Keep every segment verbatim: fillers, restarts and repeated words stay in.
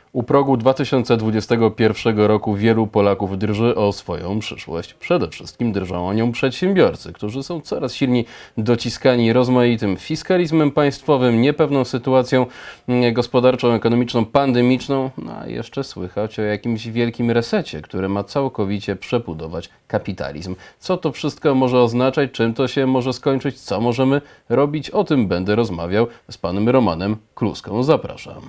U progu dwa tysiące dwudziestego pierwszego roku wielu Polaków drży o swoją przyszłość. Przede wszystkim drżą o nią przedsiębiorcy, którzy są coraz silniej dociskani rozmaitym fiskalizmem państwowym, niepewną sytuacją gospodarczą, ekonomiczną, pandemiczną, no a jeszcze słychać o jakimś wielkim resecie, który ma całkowicie przebudować kapitalizm. Co to wszystko może oznaczać, czym to się może skończyć, co możemy robić? O tym będę rozmawiał z panem Romanem Kluską. Zapraszam.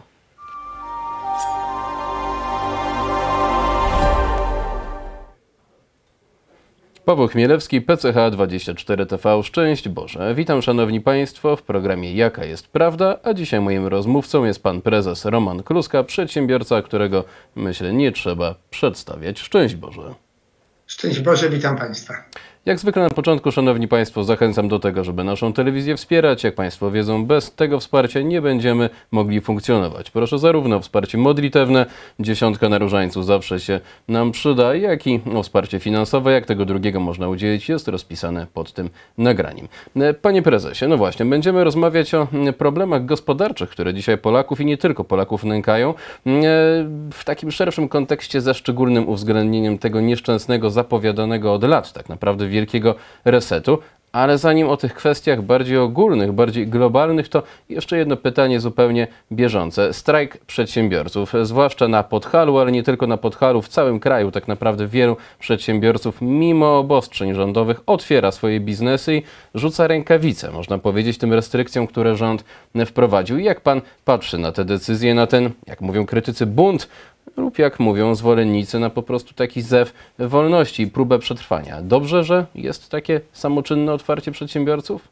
Paweł Chmielewski, P C H dwadzieścia cztery T V. Szczęść Boże. Witam szanowni państwo w programie Jaka jest prawda, a dzisiaj moim rozmówcą jest pan prezes Roman Kluska, przedsiębiorca, którego myślę nie trzeba przedstawiać. Szczęść Boże. Szczęść Boże, witam państwa. Jak zwykle na początku, szanowni państwo, zachęcam do tego, żeby naszą telewizję wspierać. Jak państwo wiedzą, bez tego wsparcia nie będziemy mogli funkcjonować. Proszę zarówno o wsparcie modlitewne, dziesiątka na różańcu zawsze się nam przyda, jak i o wsparcie finansowe. Jak tego drugiego można udzielić, jest rozpisane pod tym nagraniem. Panie prezesie, no właśnie, będziemy rozmawiać o problemach gospodarczych, które dzisiaj Polaków i nie tylko Polaków nękają, w takim szerszym kontekście ze szczególnym uwzględnieniem tego nieszczęsnego, zapowiadanego od lat tak naprawdę wielkiego resetu. Ale zanim o tych kwestiach bardziej ogólnych, bardziej globalnych, to jeszcze jedno pytanie zupełnie bieżące. Strajk przedsiębiorców, zwłaszcza na Podhalu, ale nie tylko na Podhalu, w całym kraju tak naprawdę wielu przedsiębiorców mimo obostrzeń rządowych otwiera swoje biznesy i rzuca rękawice, można powiedzieć, tym restrykcjom, które rząd wprowadził. I jak pan patrzy na te decyzje, na ten, jak mówią krytycy, bunt, lub jak mówią zwolennicy, na po prostu taki zew wolności i próbę przetrwania. Dobrze, że jest takie samoczynne otwarcie przedsiębiorców?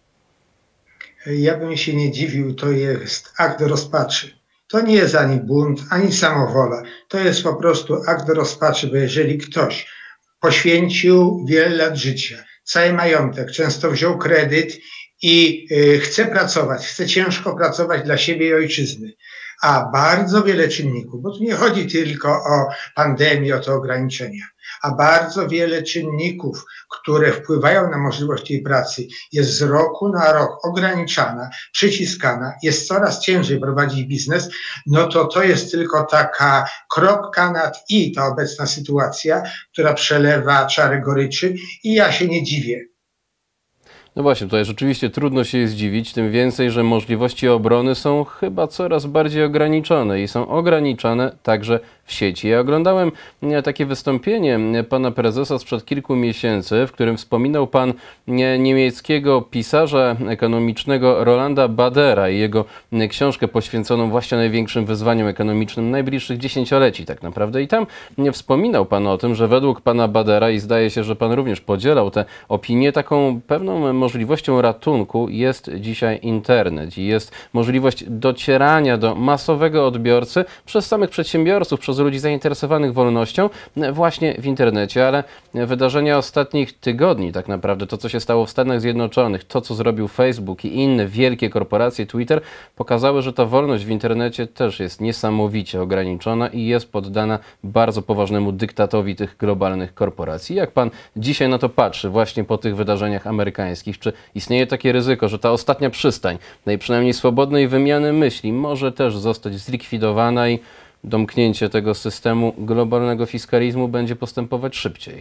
Ja bym się nie dziwił, to jest akt rozpaczy. To nie jest ani bunt, ani samowola. To jest po prostu akt rozpaczy, bo jeżeli ktoś poświęcił wiele lat życia, cały majątek, często wziął kredyt i y, chce pracować, chce ciężko pracować dla siebie i ojczyzny, a bardzo wiele czynników, bo tu nie chodzi tylko o pandemię, o te ograniczenia, a bardzo wiele czynników, które wpływają na możliwość tej pracy, jest z roku na rok ograniczana, przyciskana, jest coraz ciężej prowadzić biznes, no to to jest tylko taka kropka nad i, ta obecna sytuacja, która przelewa czarę goryczy i ja się nie dziwię. No właśnie, tutaj rzeczywiście trudno się zdziwić, tym więcej, że możliwości obrony są chyba coraz bardziej ograniczone i są ograniczane także w sieci. Ja oglądałem takie wystąpienie pana prezesa sprzed kilku miesięcy, w którym wspominał pan niemieckiego pisarza ekonomicznego Rolanda Badera i jego książkę poświęconą właśnie największym wyzwaniom ekonomicznym najbliższych dziesięcioleci tak naprawdę. I tam wspominał pan o tym, że według pana Badera, i zdaje się, że pan również podzielał tę opinię, taką pewną możliwością ratunku jest dzisiaj internet i jest możliwość docierania do masowego odbiorcy przez samych przedsiębiorców, przez ludzi zainteresowanych wolnością właśnie w internecie, ale wydarzenia ostatnich tygodni, tak naprawdę to, co się stało w Stanach Zjednoczonych, to, co zrobił Facebook i inne wielkie korporacje, Twitter, pokazały, że ta wolność w internecie też jest niesamowicie ograniczona i jest poddana bardzo poważnemu dyktatowi tych globalnych korporacji. Jak pan dzisiaj na to patrzy, właśnie po tych wydarzeniach amerykańskich? Czy istnieje takie ryzyko, że ta ostatnia przystań, tej przynajmniej swobodnej wymiany myśli, może też zostać zlikwidowana i domknięcie tego systemu globalnego fiskalizmu będzie postępować szybciej?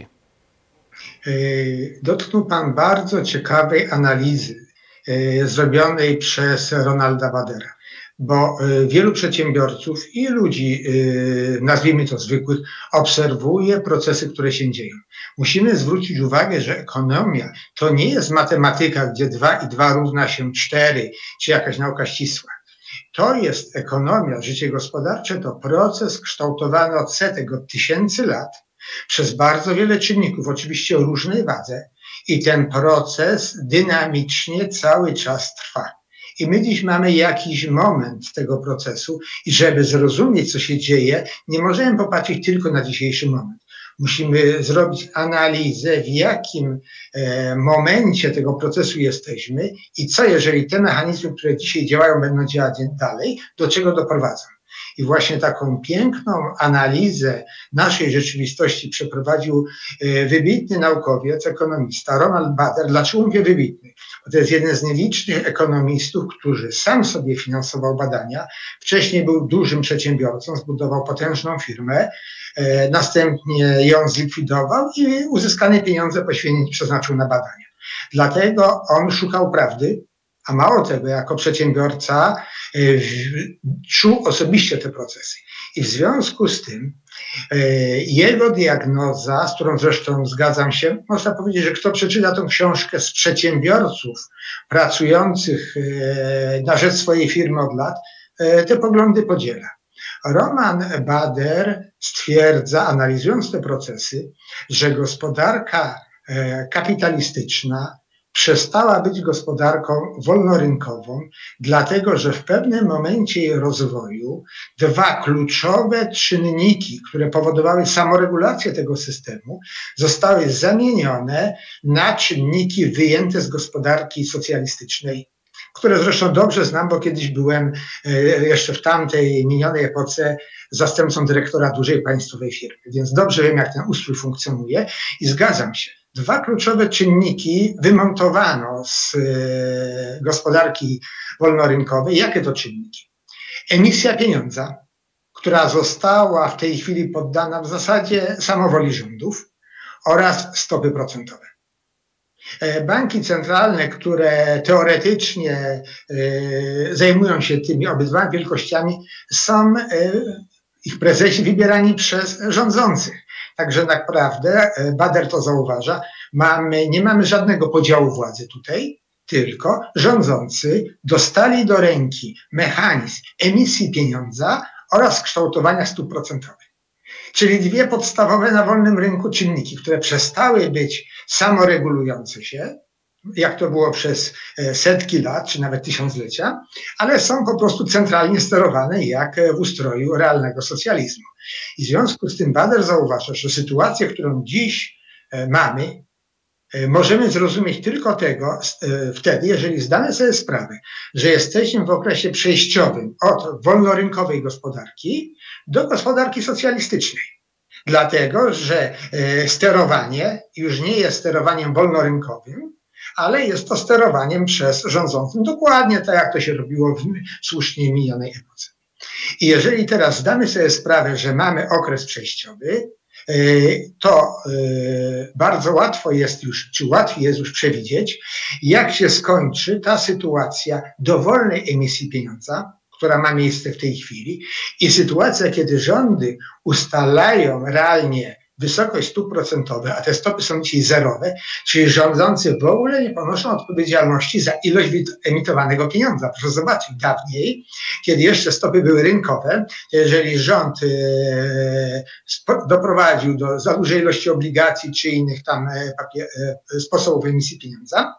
Dotknął pan bardzo ciekawej analizy zrobionej przez Ronalda Badera, bo wielu przedsiębiorców i ludzi, nazwijmy to zwykłych, obserwuje procesy, które się dzieją. Musimy zwrócić uwagę, że ekonomia to nie jest matematyka, gdzie dwa i dwa równa się cztery, czy jakaś nauka ścisła. To jest ekonomia, życie gospodarcze to proces kształtowany od setek, od tysięcy lat przez bardzo wiele czynników, oczywiście o różnej wadze, i ten proces dynamicznie cały czas trwa. I my dziś mamy jakiś moment tego procesu i żeby zrozumieć, co się dzieje, nie możemy popatrzeć tylko na dzisiejszy moment. Musimy zrobić analizę, w jakim e, momencie tego procesu jesteśmy i co, jeżeli te mechanizmy, które dzisiaj działają, będą działać dalej, do czego doprowadzą. I właśnie taką piękną analizę naszej rzeczywistości przeprowadził wybitny naukowiec, ekonomista Ronald Bader. Dlaczego mówię wybitny? Bo to jest jeden z nielicznych ekonomistów, który sam sobie finansował badania. Wcześniej był dużym przedsiębiorcą, zbudował potężną firmę, następnie ją zlikwidował i uzyskane pieniądze poświęcił, przeznaczył na badania. Dlatego on szukał prawdy, a mało tego, jako przedsiębiorca czuł osobiście te procesy. I w związku z tym jego diagnoza, z którą zresztą zgadzam się, można powiedzieć, że kto przeczyta tę książkę z przedsiębiorców pracujących na rzecz swojej firmy od lat, te poglądy podziela. Roman Bader stwierdza, analizując te procesy, że gospodarka kapitalistyczna przestała być gospodarką wolnorynkową, dlatego że w pewnym momencie jej rozwoju dwa kluczowe czynniki, które powodowały samoregulację tego systemu, zostały zamienione na czynniki wyjęte z gospodarki socjalistycznej, które zresztą dobrze znam, bo kiedyś byłem jeszcze w tamtej minionej epoce zastępcą dyrektora dużej państwowej firmy, więc dobrze wiem, jak ten ustrój funkcjonuje i zgadzam się. Dwa kluczowe czynniki wymontowano z gospodarki wolnorynkowej. Jakie to czynniki? Emisja pieniądza, która została w tej chwili poddana w zasadzie samowoli rządów, oraz stopy procentowe. Banki centralne, które teoretycznie zajmują się tymi obydwoma wielkościami, są ich prezesi wybierani przez rządzących. Także naprawdę, Bader to zauważa, mamy, nie mamy żadnego podziału władzy tutaj, tylko rządzący dostali do ręki mechanizm emisji pieniądza oraz kształtowania stóp procentowych. Czyli dwie podstawowe na wolnym rynku czynniki, które przestały być samoregulujące się, jak to było przez setki lat, czy nawet tysiąclecia, ale są po prostu centralnie sterowane jak w ustroju realnego socjalizmu. I w związku z tym Bader zauważa, że sytuację, którą dziś mamy, możemy zrozumieć tylko tego wtedy, jeżeli zdamy sobie sprawę, że jesteśmy w okresie przejściowym od wolnorynkowej gospodarki do gospodarki socjalistycznej. Dlatego, że sterowanie już nie jest sterowaniem wolnorynkowym, ale jest to sterowaniem przez rządzących, dokładnie tak, jak to się robiło w słusznie minionej epoce. I jeżeli teraz zdamy sobie sprawę, że mamy okres przejściowy, to bardzo łatwo jest już, czy łatwiej jest już przewidzieć, jak się skończy ta sytuacja dowolnej emisji pieniądza, która ma miejsce w tej chwili, i sytuacja, kiedy rządy ustalają realnie wysokość stóp procentowych, a te stopy są dzisiaj zerowe, czyli rządzący w ogóle nie ponoszą odpowiedzialności za ilość emitowanego pieniądza. Proszę zobaczyć, dawniej, kiedy jeszcze stopy były rynkowe, jeżeli rząd e, doprowadził do za dużej ilości obligacji czy innych tam e, papier, e, sposobów emisji pieniądza,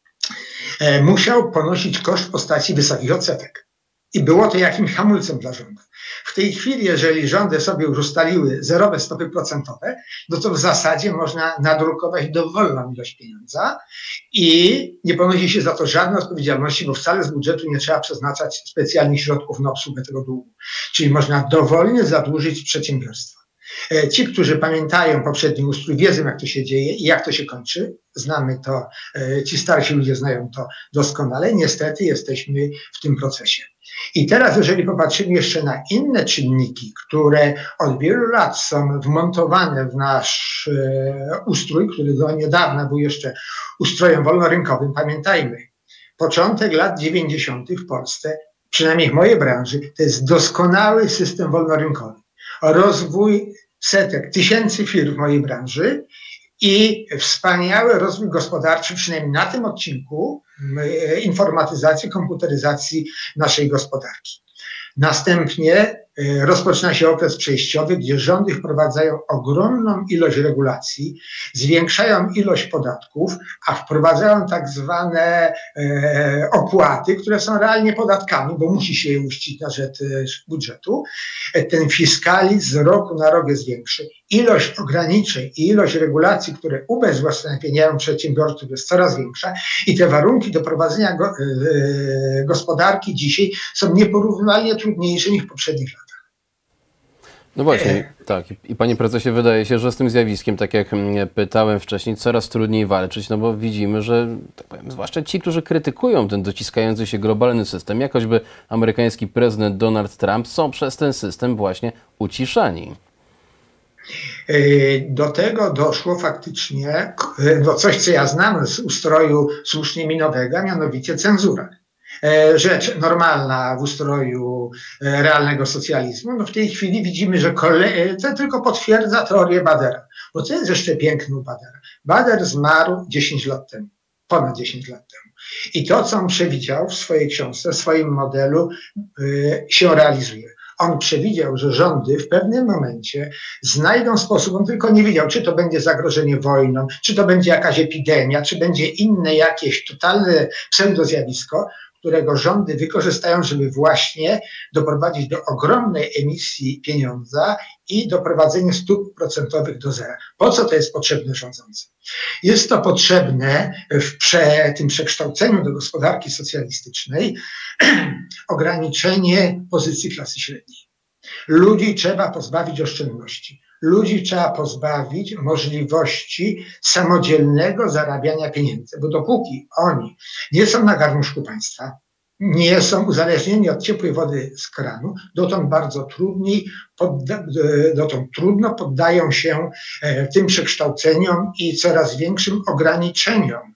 e, musiał ponosić koszt w postaci wysokich odsetek. I było to jakimś hamulcem dla rządu. W tej chwili, jeżeli rządy sobie już ustaliły zerowe stopy procentowe, no to w zasadzie można nadrukować dowolną ilość pieniądza i nie ponosi się za to żadnej odpowiedzialności, bo wcale z budżetu nie trzeba przeznaczać specjalnych środków na obsługę tego długu. Czyli można dowolnie zadłużyć przedsiębiorstwa. Ci, którzy pamiętają poprzedni ustrój, wiedzą, jak to się dzieje i jak to się kończy. Znamy to, ci starsi ludzie znają to doskonale. Niestety jesteśmy w tym procesie. I teraz, jeżeli popatrzymy jeszcze na inne czynniki, które od wielu lat są wmontowane w nasz ustrój, który do niedawna był jeszcze ustrojem wolnorynkowym, pamiętajmy, początek lat dziewięćdziesiątych w Polsce, przynajmniej w mojej branży, to jest doskonały system wolnorynkowy. Rozwój setek, tysięcy firm w mojej branży i wspaniały rozwój gospodarczy, przynajmniej na tym odcinku informatyzacji, komputeryzacji naszej gospodarki. Następnie rozpoczyna się okres przejściowy, gdzie rządy wprowadzają ogromną ilość regulacji, zwiększają ilość podatków, a wprowadzają tak zwane opłaty, które są realnie podatkami, bo musi się je uścić na rzecz budżetu. Ten fiskalizm z roku na rok jest większy. Ilość ograniczeń i ilość regulacji, które ubezwłasnowolniają przedsiębiorców, jest coraz większa i te warunki do prowadzenia go, yy, gospodarki dzisiaj są nieporównywalnie trudniejsze niż w poprzednich latach. No właśnie, tak. I panie prezesie, wydaje się, że z tym zjawiskiem, tak jak pytałem wcześniej, coraz trudniej walczyć, no bo widzimy, że tak powiem, zwłaszcza ci, którzy krytykują ten dociskający się globalny system, jak choćby amerykański prezydent Donald Trump, są przez ten system właśnie uciszani. Do tego doszło faktycznie no coś, co ja znam z ustroju słusznie minowego, a mianowicie cenzura. Rzecz normalna w ustroju realnego socjalizmu. No w tej chwili widzimy, że kolej, to tylko potwierdza teorię Badera. Bo co jest jeszcze piękne u Badera? Bader zmarł dziesięć lat temu, ponad dziesięć lat temu. I to, co on przewidział w swojej książce, w swoim modelu, się realizuje. On przewidział, że rządy w pewnym momencie znajdą sposób, on tylko nie wiedział, czy to będzie zagrożenie wojną, czy to będzie jakaś epidemia, czy będzie inne jakieś totalne pseudozjawisko, którego rządy wykorzystają, żeby właśnie doprowadzić do ogromnej emisji pieniądza i doprowadzenia stóp procentowych do zera. Po co to jest potrzebne rządzącym? Jest to potrzebne w prze, tym przekształceniu do gospodarki socjalistycznej ograniczenie pozycji klasy średniej. Ludzi trzeba pozbawić oszczędności. Ludzi trzeba pozbawić możliwości samodzielnego zarabiania pieniędzy, bo dopóki oni nie są na garnuszku państwa, nie są uzależnieni od ciepłej wody z kranu, dotąd bardzo trudniej, podda, dotąd trudno poddają się tym przekształceniom i coraz większym ograniczeniom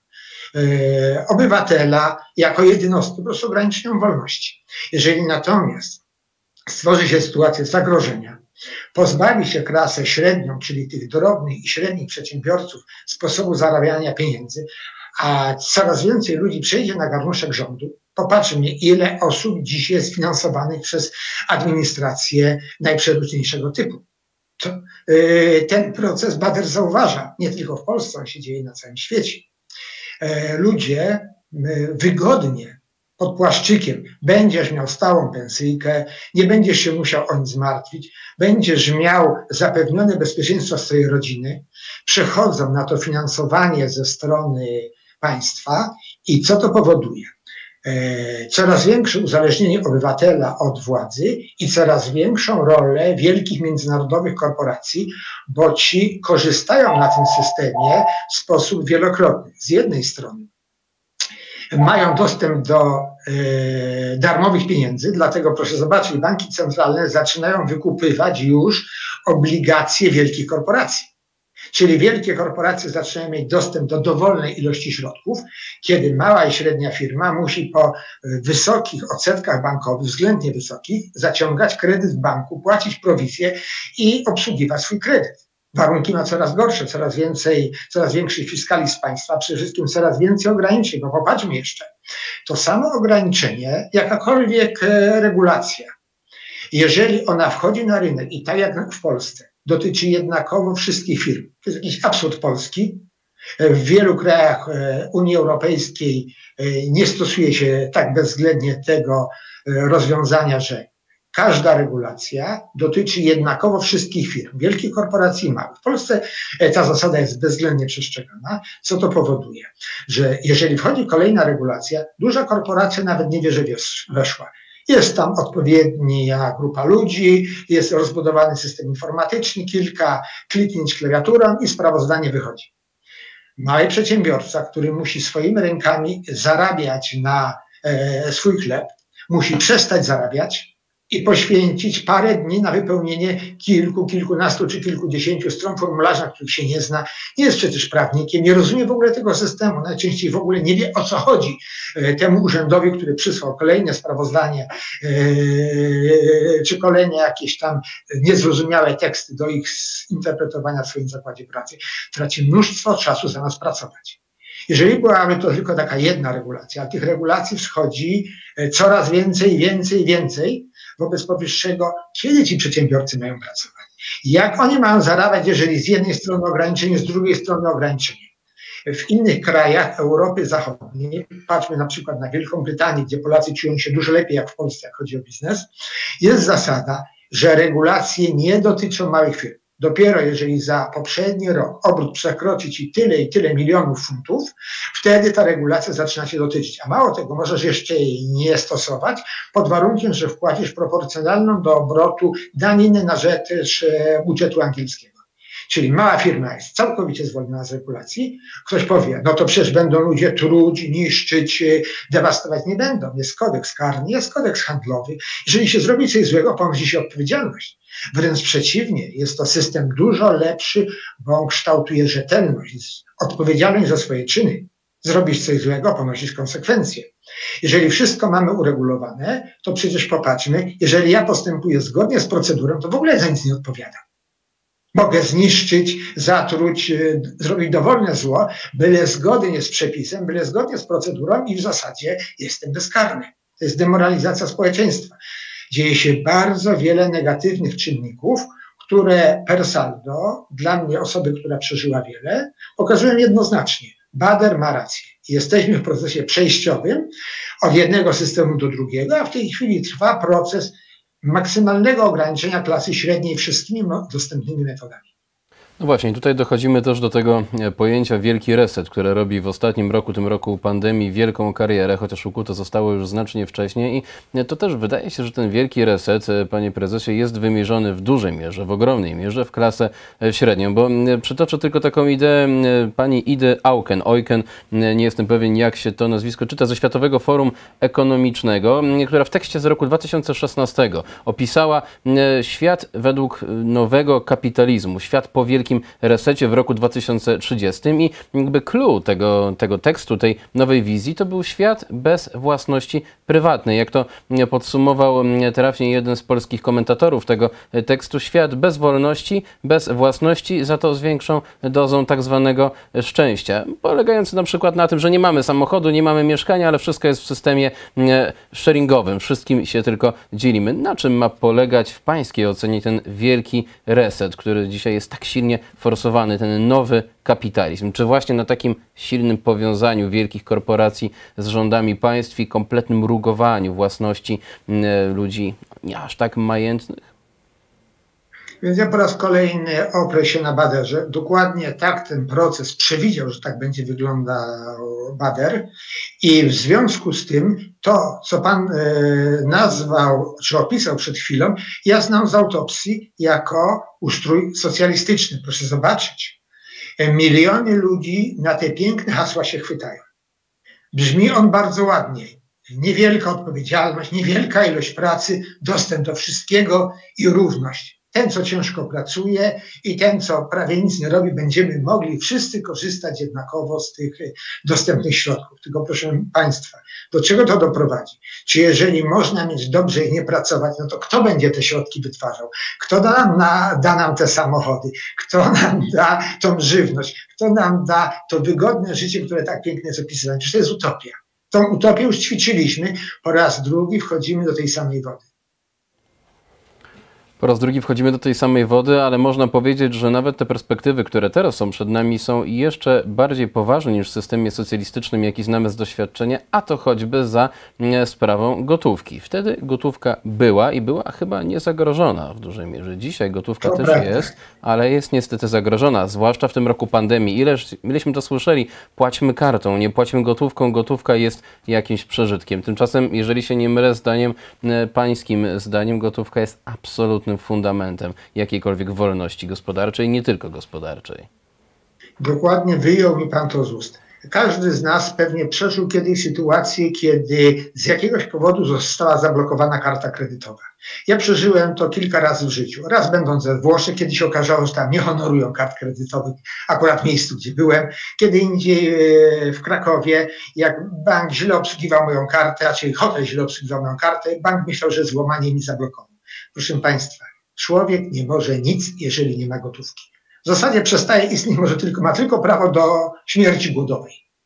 obywatela jako jednostki, po prostu ograniczeniom wolności. Jeżeli natomiast stworzy się sytuacja zagrożenia, pozbawi się klasę średnią, czyli tych drobnych i średnich przedsiębiorców sposobu zarabiania pieniędzy, a coraz więcej ludzi przejdzie na garnuszek rządu. Popatrzmy, ile osób dziś jest finansowanych przez administrację najprzeróżniejszego typu. To, yy, ten proces Bader zauważa, nie tylko w Polsce, on się dzieje na całym świecie. Yy, ludzie yy, wygodnie pod płaszczykiem będziesz miał stałą pensyjkę, nie będziesz się musiał o nic martwić, będziesz miał zapewnione bezpieczeństwo swojej rodziny, przechodzą na to finansowanie ze strony państwa i co to powoduje? Coraz większe uzależnienie obywatela od władzy i coraz większą rolę wielkich międzynarodowych korporacji, bo ci korzystają na tym systemie w sposób wielokrotny. Z jednej strony mają dostęp do y, darmowych pieniędzy, dlatego proszę zobaczyć, banki centralne zaczynają wykupywać już obligacje wielkich korporacji. Czyli wielkie korporacje zaczynają mieć dostęp do dowolnej ilości środków, kiedy mała i średnia firma musi po wysokich odsetkach bankowych, względnie wysokich, zaciągać kredyt w banku, płacić prowizję i obsługiwać swój kredyt. Warunki ma coraz gorsze, coraz więcej, coraz większy fiskalizm państwa, przede wszystkim coraz więcej ograniczeń. Bo popatrzmy jeszcze, to samo ograniczenie, jakakolwiek regulacja, jeżeli ona wchodzi na rynek i tak jak w Polsce, dotyczy jednakowo wszystkich firm. To jest jakiś absurd polski. W wielu krajach Unii Europejskiej nie stosuje się tak bezwzględnie tego rozwiązania, że każda regulacja dotyczy jednakowo wszystkich firm, wielkich korporacji i małych. W Polsce ta zasada jest bezwzględnie przestrzegana. Co to powoduje? Że jeżeli wchodzi kolejna regulacja, duża korporacja nawet nie wie, że weszła. Jest tam odpowiednia grupa ludzi, jest rozbudowany system informatyczny, kilka kliknięć klawiaturą i sprawozdanie wychodzi. Mały przedsiębiorca, który musi swoimi rękami zarabiać na e, swój chleb, musi przestać zarabiać i poświęcić parę dni na wypełnienie kilku, kilkunastu czy kilkudziesięciu stron formularza, których się nie zna, nie jest przecież prawnikiem, nie rozumie w ogóle tego systemu, najczęściej w ogóle nie wie, o co chodzi temu urzędowi, który przysłał kolejne sprawozdanie, czy kolejne jakieś tam niezrozumiałe teksty do ich zinterpretowania w swoim zakładzie pracy. Traci mnóstwo czasu zamiast pracować. Jeżeli byłaby to tylko taka jedna regulacja, a tych regulacji wschodzi coraz więcej, więcej, więcej, Wobec powyższego, kiedy ci przedsiębiorcy mają pracować? Jak oni mają zarabiać, jeżeli z jednej strony ograniczenie, z drugiej strony ograniczenie? W innych krajach Europy Zachodniej, patrzmy na przykład na Wielką Brytanię, gdzie Polacy czują się dużo lepiej jak w Polsce, jak chodzi o biznes, jest zasada, że regulacje nie dotyczą małych firm. Dopiero jeżeli za poprzedni rok obrót przekroczy ci tyle i tyle milionów funtów, wtedy ta regulacja zaczyna cię dotyczyć. A mało tego, możesz jeszcze jej nie stosować pod warunkiem, że wpłacisz proporcjonalną do obrotu daninę na rzecz budżetu angielskiego. Czyli mała firma jest całkowicie zwolniona z regulacji. Ktoś powie, no to przecież będą ludzie truć, niszczyć, dewastować. Nie będą. Jest kodeks karny, jest kodeks handlowy. Jeżeli się zrobi coś złego, ponosi się odpowiedzialność. Wręcz przeciwnie, jest to system dużo lepszy, bo on kształtuje rzetelność, odpowiedzialność za swoje czyny. Zrobić coś złego, ponosić konsekwencje. Jeżeli wszystko mamy uregulowane, to przecież popatrzmy, jeżeli ja postępuję zgodnie z procedurą, to w ogóle za nic nie odpowiadam. Mogę zniszczyć, zatruć, zrobić dowolne zło, byle zgodnie z przepisem, byle zgodnie z procedurą i w zasadzie jestem bezkarny. To jest demoralizacja społeczeństwa. Dzieje się bardzo wiele negatywnych czynników, które per saldo, dla mnie osoby, która przeżyła wiele, pokazują jednoznacznie. Bader ma rację. Jesteśmy w procesie przejściowym od jednego systemu do drugiego, a w tej chwili trwa proces maksymalnego ograniczenia klasy średniej wszystkimi dostępnymi metodami. No właśnie, tutaj dochodzimy też do tego pojęcia wielki reset, które robi w ostatnim roku, tym roku pandemii, wielką karierę, chociaż ukute zostało już znacznie wcześniej i to też wydaje się, że ten wielki reset, panie prezesie, jest wymierzony w dużej mierze, w ogromnej mierze w klasę średnią, bo przytoczę tylko taką ideę pani Idy Auken, Eucken, nie jestem pewien jak się to nazwisko czyta, ze Światowego Forum Ekonomicznego, która w tekście z roku dwa tysiące szesnastego opisała świat według nowego kapitalizmu, świat po wielkim resecie w roku dwa tysiące trzydziestym i jakby clue tego, tego tekstu, tej nowej wizji to był świat bez własności prywatnej. Jak to podsumował trafnie jeden z polskich komentatorów tego tekstu, świat bez wolności, bez własności, za to z większą dozą tak zwanego szczęścia. Polegający na przykład na tym, że nie mamy samochodu, nie mamy mieszkania, ale wszystko jest w systemie sharingowym. Wszystkim się tylko dzielimy. Na czym ma polegać w pańskiej ocenie ten wielki reset, który dzisiaj jest tak silnie forsowany, ten nowy kapitalizm? Czy właśnie na takim silnym powiązaniu wielkich korporacji z rządami państw i kompletnym rugowaniu własności ludzi nie aż tak majętnych? Więc ja po raz kolejny oprę się na Baderze. Dokładnie tak ten proces przewidział, że tak będzie wyglądał Bader. I w związku z tym to, co pan e, nazwał, czy opisał przed chwilą, ja znam z autopsji jako ustrój socjalistyczny. Proszę zobaczyć. Miliony ludzi na te piękne hasła się chwytają. Brzmi on bardzo ładnie. Niewielka odpowiedzialność, niewielka ilość pracy, dostęp do wszystkiego i równość. Ten, co ciężko pracuje i ten, co prawie nic nie robi, będziemy mogli wszyscy korzystać jednakowo z tych dostępnych środków. Tylko proszę państwa, do czego to doprowadzi? Czy jeżeli można mieć dobrze i nie pracować, no to kto będzie te środki wytwarzał? Kto da nam, na, da nam te samochody? Kto nam da tą żywność? Kto nam da to wygodne życie, które tak pięknie jest opisywane? Przecież to jest utopia. Tą utopię już ćwiczyliśmy, po raz drugi wchodzimy do tej samej wody. Po raz drugi wchodzimy do tej samej wody, ale można powiedzieć, że nawet te perspektywy, które teraz są przed nami, są jeszcze bardziej poważne niż w systemie socjalistycznym, jaki znamy z doświadczenia, a to choćby za sprawą gotówki. Wtedy gotówka była i była chyba niezagrożona w dużej mierze. Dzisiaj gotówka To też prawda. jest, ale jest niestety zagrożona, zwłaszcza w tym roku pandemii. Ileż, ileśmy to słyszeli, płaćmy kartą, nie płaćmy gotówką, gotówka jest jakimś przeżytkiem. Tymczasem, jeżeli się nie mylę, zdaniem pańskim zdaniem, gotówka jest absolutnym fundamentem jakiejkolwiek wolności gospodarczej, nie tylko gospodarczej. Dokładnie wyjął mi pan to z ust. Każdy z nas pewnie przeżył kiedyś sytuację, kiedy z jakiegoś powodu została zablokowana karta kredytowa. Ja przeżyłem to kilka razy w życiu. Raz będąc we Włoszech, kiedy się okazało, że tam nie honorują kart kredytowych, akurat w miejscu, gdzie byłem. Kiedy indziej w Krakowie, jak bank źle obsługiwał moją kartę, a czyli hotel źle obsługiwał moją kartę, bank myślał, że złamanie mi zablokował. Proszę państwa, człowiek nie może nic, jeżeli nie ma gotówki. W zasadzie przestaje istnieć, może tylko, ma tylko prawo do śmierci głodowej.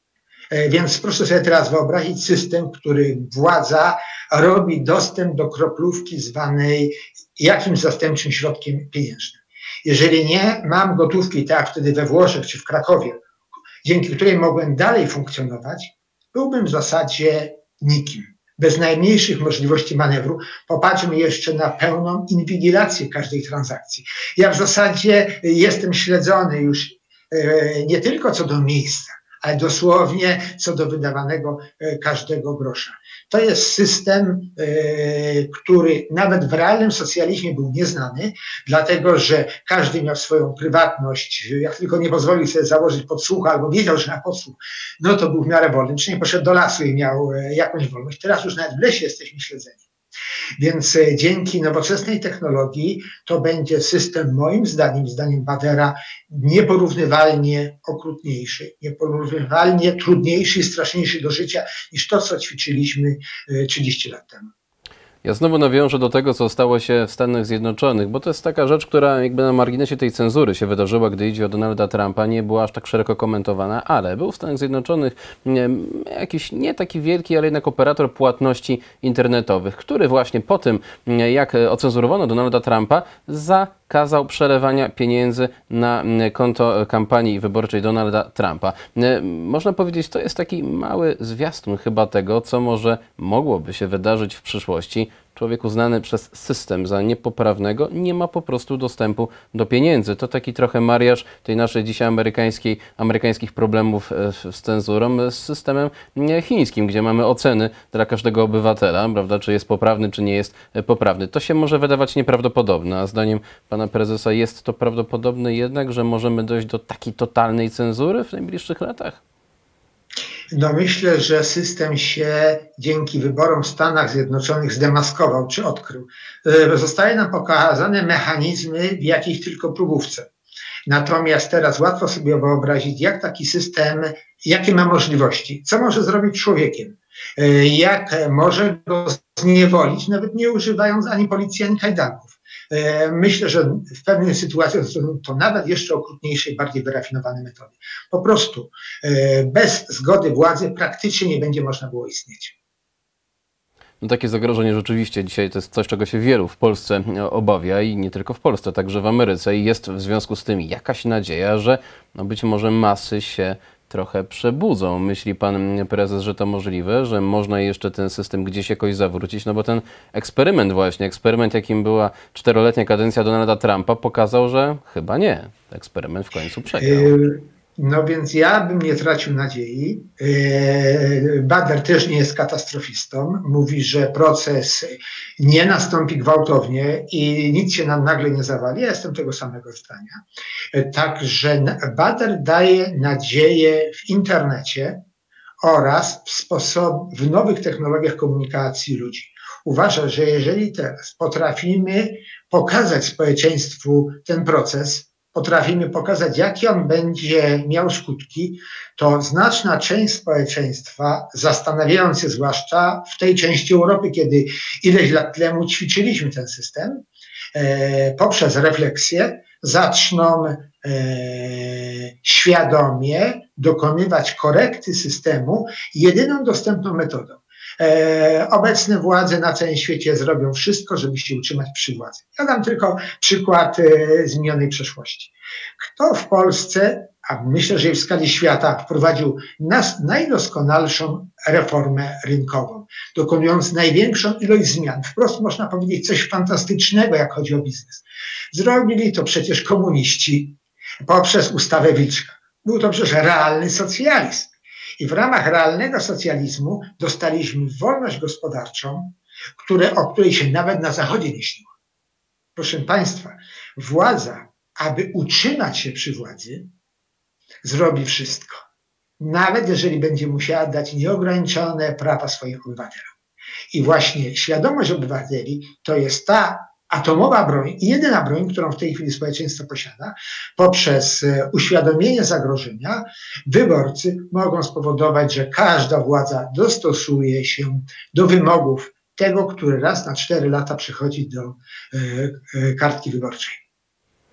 Więc proszę sobie teraz wyobrazić system, w którym władza robi dostęp do kroplówki zwanej jakimś zastępczym środkiem pieniężnym. Jeżeli nie mam gotówki, tak jak wtedy we Włoszech czy w Krakowie, dzięki której mogłem dalej funkcjonować, byłbym w zasadzie nikim, bez najmniejszych możliwości manewru. Popatrzmy jeszcze na pełną inwigilację każdej transakcji. Ja w zasadzie jestem śledzony już nie tylko co do miejsca, ale dosłownie co do wydawanego każdego grosza. To jest system, który nawet w realnym socjalizmie był nieznany, dlatego że każdy miał swoją prywatność. Jak tylko nie pozwolił sobie założyć podsłuchu albo wiedział, że na podsłuch, no to był w miarę wolny, czy nie poszedł do lasu i miał jakąś wolność. Teraz już nawet w lesie jesteśmy śledzeni. Więc dzięki nowoczesnej technologii to będzie system, moim zdaniem, zdaniem Badera, nieporównywalnie okrutniejszy, nieporównywalnie trudniejszy i straszniejszy do życia niż to, co ćwiczyliśmy trzydzieści lat temu. Ja znowu nawiążę do tego, co stało się w Stanach Zjednoczonych, bo to jest taka rzecz, która jakby na marginesie tej cenzury się wydarzyła, gdy idzie o Donalda Trumpa, nie była aż tak szeroko komentowana, ale był w Stanach Zjednoczonych jakiś nie taki wielki, ale jednak operator płatności internetowych, który właśnie po tym, jak ocenzurowano Donalda Trumpa, zakazał przelewania pieniędzy na konto kampanii wyborczej Donalda Trumpa. Można powiedzieć, to jest taki mały zwiastun chyba tego, co może mogłoby się wydarzyć w przyszłości. Człowiek uznany przez system za niepoprawnego nie ma po prostu dostępu do pieniędzy. To taki trochę mariaż tej naszej dzisiaj amerykańskiej, amerykańskich problemów z cenzurą z systemem chińskim, gdzie mamy oceny dla każdego obywatela, prawda, czy jest poprawny, czy nie jest poprawny. To się może wydawać nieprawdopodobne, a zdaniem pana prezesa jest to prawdopodobne jednak, że możemy dojść do takiej totalnej cenzury w najbliższych latach? No myślę, że system się dzięki wyborom w Stanach Zjednoczonych zdemaskował czy odkrył. Zostały nam pokazane mechanizmy w jakiejś tylko próbówce. Natomiast teraz łatwo sobie wyobrazić, jak taki system, jakie ma możliwości, co może zrobić człowiekiem, jak może go zniewolić, nawet nie używając ani policji, ani kajdanków. Myślę, że w pewnych sytuacjach są to nawet jeszcze okrutniejsze i bardziej wyrafinowane metody. Po prostu bez zgody władzy praktycznie nie będzie można było istnieć. No takie zagrożenie rzeczywiście dzisiaj to jest coś, czego się wielu w Polsce obawia i nie tylko w Polsce, także w Ameryce, i jest w związku z tym jakaś nadzieja, że no być może masy się trochę przebudzą. Myśli pan prezes, że to możliwe, że można jeszcze ten system gdzieś jakoś zawrócić? No bo ten eksperyment właśnie, eksperyment jakim była czteroletnia kadencja Donalda Trumpa, pokazał, że chyba nie. Eksperyment w końcu przegrał. No więc ja bym nie tracił nadziei. Bader też nie jest katastrofistą. Mówi, że proces nie nastąpi gwałtownie i nic się nam nagle nie zawali. Ja jestem tego samego zdania. Także Bader daje nadzieję w internecie oraz w, sposob, w nowych technologiach komunikacji ludzi. Uważa, że jeżeli teraz potrafimy pokazać społeczeństwu ten proces, potrafimy pokazać, jakie on będzie miał skutki, to znaczna część społeczeństwa, zastanawiając się zwłaszcza w tej części Europy, kiedy ileś lat temu ćwiczyliśmy ten system, e, poprzez refleksję zaczną e, świadomie dokonywać korekty systemu jedyną dostępną metodą. E, obecne władze na całym świecie zrobią wszystko, żeby się utrzymać przy władzy. Ja dam tylko przykład e, z minionej przeszłości. Kto w Polsce, a myślę, że i w skali świata, wprowadził nas najdoskonalszą reformę rynkową, dokonując największą ilość zmian. Wprost można powiedzieć coś fantastycznego, jak chodzi o biznes. Zrobili to przecież komuniści poprzez ustawę Wilczka. Był to przecież realny socjalizm. I w ramach realnego socjalizmu dostaliśmy wolność gospodarczą, które, o której się nawet na Zachodzie nie śniło. Proszę Państwa, władza, aby utrzymać się przy władzy, zrobi wszystko. Nawet jeżeli będzie musiała dać nieograniczone prawa swoim obywatelom. I właśnie świadomość obywateli to jest ta atomowa broń i jedyna broń, którą w tej chwili społeczeństwo posiada. Poprzez uświadomienie zagrożenia wyborcy mogą spowodować, że każda władza dostosuje się do wymogów tego, który raz na cztery lata przychodzi do y, y, kartki wyborczej.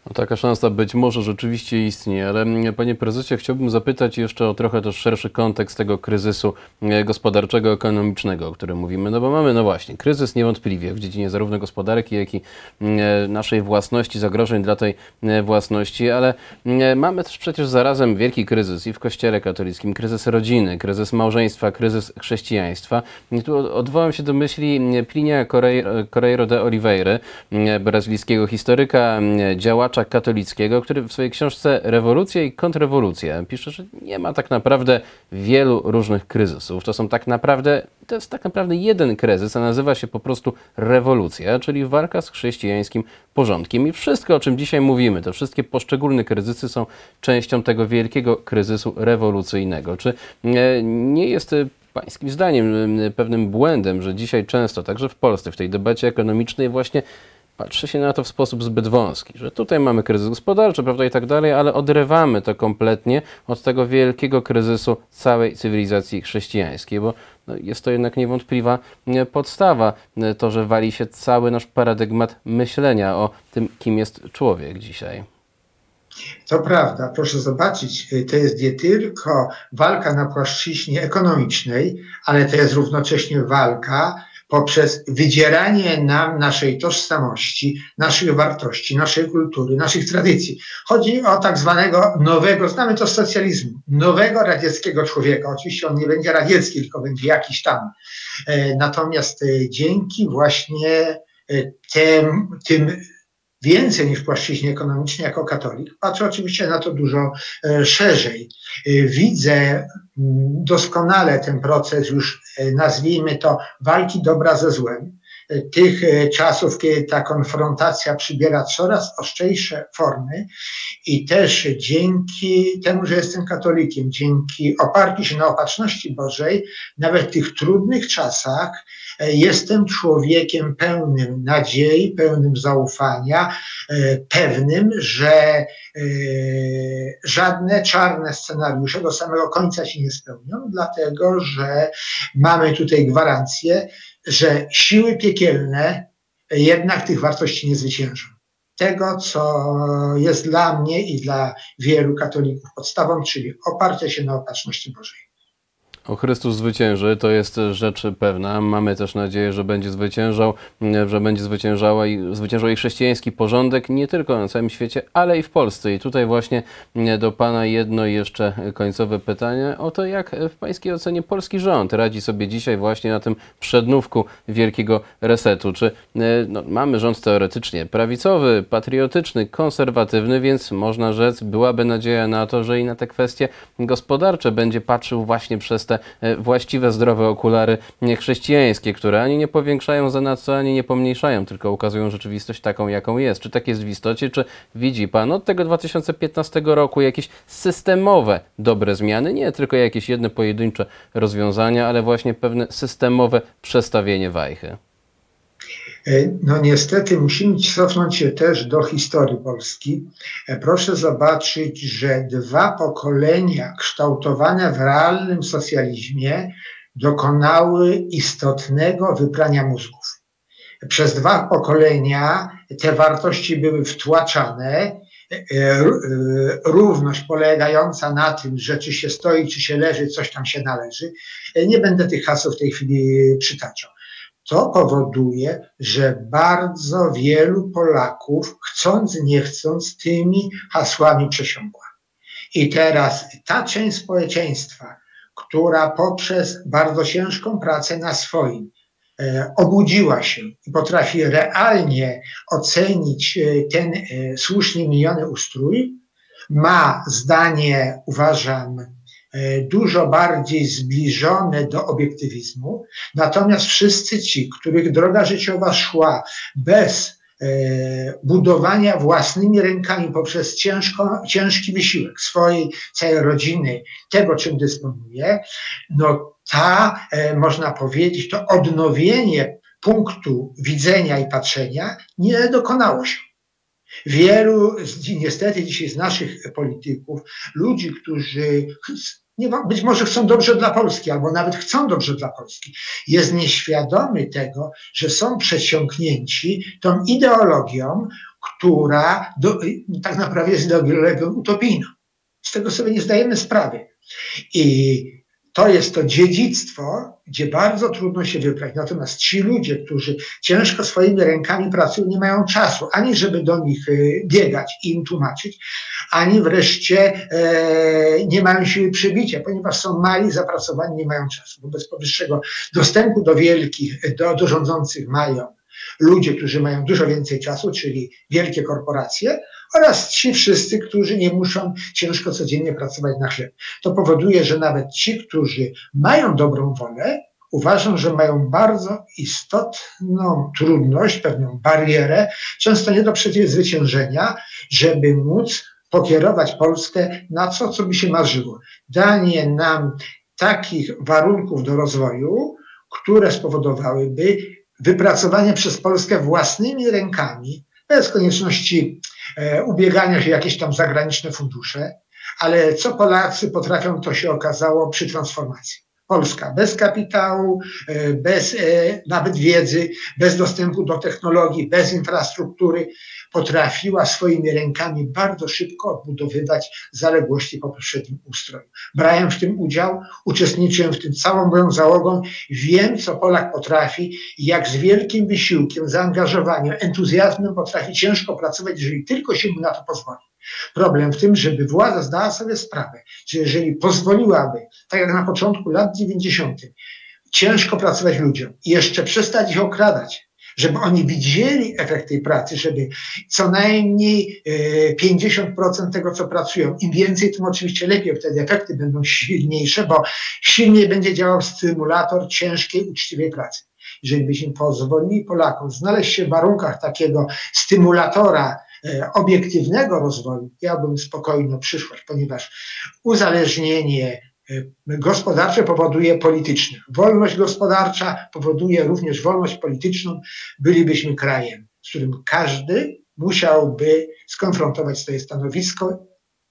No, taka szansa być może rzeczywiście istnieje, ale panie prezesie, chciałbym zapytać jeszcze o trochę też szerszy kontekst tego kryzysu gospodarczego, ekonomicznego, o którym mówimy. No bo mamy, no właśnie, kryzys niewątpliwie w dziedzinie zarówno gospodarki, jak i naszej własności, zagrożeń dla tej własności, ale mamy też przecież zarazem wielki kryzys i w Kościele katolickim, kryzys rodziny, kryzys małżeństwa, kryzys chrześcijaństwa. I tu odwołam się do myśli Plinia Correiro de Oliveira, brazylijskiego historyka, działacza katolickiego, który w swojej książce Rewolucja i kontrrewolucja pisze, że nie ma tak naprawdę wielu różnych kryzysów. To są tak naprawdę, to jest tak naprawdę jeden kryzys, a nazywa się po prostu rewolucja, czyli walka z chrześcijańskim porządkiem. I wszystko, o czym dzisiaj mówimy, te wszystkie poszczególne kryzysy są częścią tego wielkiego kryzysu rewolucyjnego. Czy nie jest pańskim zdaniem pewnym błędem, że dzisiaj często, także w Polsce, w tej debacie ekonomicznej właśnie patrzy się na to w sposób zbyt wąski, że tutaj mamy kryzys gospodarczy, prawda, i tak dalej, ale odrywamy to kompletnie od tego wielkiego kryzysu całej cywilizacji chrześcijańskiej, bo no, jest to jednak niewątpliwa podstawa, to, że wali się cały nasz paradygmat myślenia o tym, kim jest człowiek dzisiaj. To prawda, proszę zobaczyć, to jest nie tylko walka na płaszczyźnie ekonomicznej, ale to jest równocześnie walka poprzez wydzieranie nam naszej tożsamości, naszych wartości, naszej kultury, naszych tradycji. Chodzi o tak zwanego nowego, znamy to z socjalizmu, nowego radzieckiego człowieka. Oczywiście on nie będzie radziecki, tylko będzie jakiś tam. Natomiast dzięki właśnie tym, tym więcej niż płaszczyźnie ekonomicznej jako katolik, patrzę oczywiście na to dużo szerzej. Widzę doskonale ten proces już, nazwijmy to, walki dobra ze złem, tych czasów, kiedy ta konfrontacja przybiera coraz ostrzejsze formy i też dzięki temu, że jestem katolikiem, dzięki oparciu się na opatrzności Bożej, nawet w tych trudnych czasach jestem człowiekiem pełnym nadziei, pełnym zaufania, pewnym, że żadne czarne scenariusze do samego końca się nie spełnią, dlatego że mamy tutaj gwarancję, że siły piekielne jednak tych wartości nie zwyciężą. Tego, co jest dla mnie i dla wielu katolików podstawą, czyli oparcie się na opatrzności Bożej. O, Chrystus zwycięży, to jest rzecz pewna. Mamy też nadzieję, że będzie zwyciężał, że będzie zwyciężała i, zwyciężał i chrześcijański porządek, nie tylko na całym świecie, ale i w Polsce. I tutaj właśnie do pana jedno jeszcze końcowe pytanie o to, jak w pańskiej ocenie polski rząd radzi sobie dzisiaj właśnie na tym przednówku wielkiego resetu. Czy no, mamy rząd teoretycznie prawicowy, patriotyczny, konserwatywny, więc można rzec, byłaby nadzieja na to, że i na te kwestie gospodarcze będzie patrzył właśnie przez te właściwe, zdrowe okulary chrześcijańskie, które ani nie powiększają zanadto, ani nie pomniejszają, tylko ukazują rzeczywistość taką, jaką jest. Czy tak jest w istocie, czy widzi pan od tego dwa tysiące piętnastego roku jakieś systemowe dobre zmiany, nie tylko jakieś jedne pojedyncze rozwiązania, ale właśnie pewne systemowe przestawienie wajchy? No niestety musimy cofnąć się też do historii Polski. Proszę zobaczyć, że dwa pokolenia kształtowane w realnym socjalizmie dokonały istotnego wyprania mózgów. Przez dwa pokolenia te wartości były wtłaczane, równość polegająca na tym, że czy się stoi, czy się leży, coś tam się należy. Nie będę tych haseł w tej chwili przytaczał. To powoduje, że bardzo wielu Polaków, chcąc nie chcąc, tymi hasłami przesiąkła. I teraz ta część społeczeństwa, która poprzez bardzo ciężką pracę na swoim e, obudziła się i potrafi realnie ocenić e, ten e, słusznie miniony ustrój, ma zdanie, uważam, dużo bardziej zbliżone do obiektywizmu, natomiast wszyscy ci, których droga życiowa szła bez e, budowania własnymi rękami poprzez ciężko, ciężki wysiłek swojej całej rodziny, tego czym dysponuje, no ta, e, można powiedzieć, to odnowienie punktu widzenia i patrzenia nie dokonało się. Wielu, niestety dzisiaj z naszych polityków, ludzi, którzy nie, być może chcą dobrze dla Polski, albo nawet chcą dobrze dla Polski, jest nieświadomy tego, że są przesiąknięci tą ideologią, która do, tak naprawdę jest ideologią utopijną. Z tego sobie nie zdajemy sprawy. I to jest to dziedzictwo, gdzie bardzo trudno się wybrać. Natomiast ci ludzie, którzy ciężko swoimi rękami pracują, nie mają czasu ani żeby do nich biegać i im tłumaczyć, ani wreszcie e, nie mają siły przybicia, ponieważ są mali, zapracowani, nie mają czasu. Wobec powyższego dostępu do wielkich, do, do rządzących mają ludzie, którzy mają dużo więcej czasu, czyli wielkie korporacje, oraz ci wszyscy, którzy nie muszą ciężko codziennie pracować na chleb. To powoduje, że nawet ci, którzy mają dobrą wolę, uważam, że mają bardzo istotną trudność, pewną barierę, często nie do przezwyciężenia, żeby móc pokierować Polskę na co, co by się marzyło. Danie nam takich warunków do rozwoju, które spowodowałyby wypracowanie przez Polskę własnymi rękami, bez konieczności e, ubiegania się o jakieś tam zagraniczne fundusze, ale co Polacy potrafią, to się okazało przy transformacji. Polska bez kapitału, e, bez e, nawet wiedzy, bez dostępu do technologii, bez infrastruktury potrafiła swoimi rękami bardzo szybko odbudowywać zaległości po poprzednim ustroju. Brałem w tym udział, uczestniczyłem w tym całą moją załogą, wiem, co Polak potrafi i jak z wielkim wysiłkiem, zaangażowaniem, entuzjazmem potrafi ciężko pracować, jeżeli tylko się mu na to pozwoli. Problem w tym, żeby władza zdała sobie sprawę, że jeżeli pozwoliłaby, tak jak na początku lat dziewięćdziesiątych, ciężko pracować ludziom i jeszcze przestać ich okradać, żeby oni widzieli efekt tej pracy, żeby co najmniej pięćdziesiąt procent tego, co pracują, im więcej, tym oczywiście lepiej, wtedy efekty będą silniejsze, bo silniej będzie działał stymulator ciężkiej, uczciwej pracy. Jeżeli byśmy pozwolili Polakom znaleźć się w warunkach takiego stymulatora obiektywnego rozwoju, ja bym spokojny przyszłość, ponieważ uzależnienie gospodarcze powoduje polityczne. Wolność gospodarcza powoduje również wolność polityczną. Bylibyśmy krajem, z którym każdy musiałby skonfrontować swoje stanowisko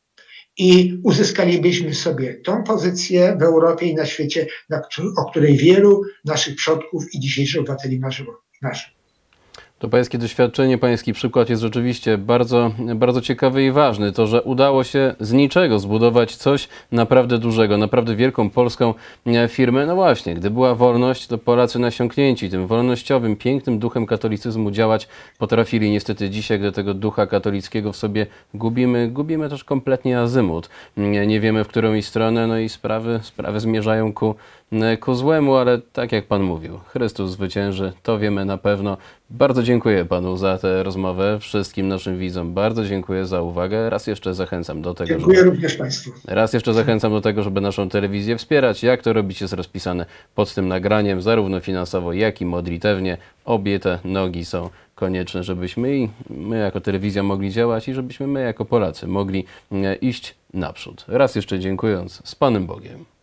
i uzyskalibyśmy sobie tą pozycję w Europie i na świecie, o której wielu naszych przodków i dzisiejszych obywateli marzyło. Marzy. To pańskie doświadczenie, pański przykład jest rzeczywiście bardzo, bardzo ciekawy i ważny. To, że udało się z niczego zbudować coś naprawdę dużego, naprawdę wielką polską firmę. No właśnie, gdy była wolność, to Polacy nasiąknięci tym wolnościowym, pięknym duchem katolicyzmu działać potrafili. Niestety dzisiaj, gdy tego ducha katolickiego w sobie gubimy, gubimy też kompletnie azymut. Nie, nie wiemy, w którą stronę, no i sprawy, sprawy zmierzają ku, ku złemu, ale tak jak pan mówił, Chrystus zwycięży, to wiemy na pewno. Bardzo dziękuję panu za tę rozmowę, wszystkim naszym widzom bardzo dziękuję za uwagę. Raz jeszcze zachęcam do tego, dziękuję żeby, również państwu. Raz jeszcze zachęcam do tego, żeby naszą telewizję wspierać. Jak to robić, jest rozpisane pod tym nagraniem, zarówno finansowo, jak i modlitewnie. Obie te nogi są konieczne, żebyśmy i my jako telewizja mogli działać i żebyśmy my jako Polacy mogli iść naprzód. Raz jeszcze dziękując, z Panem Bogiem.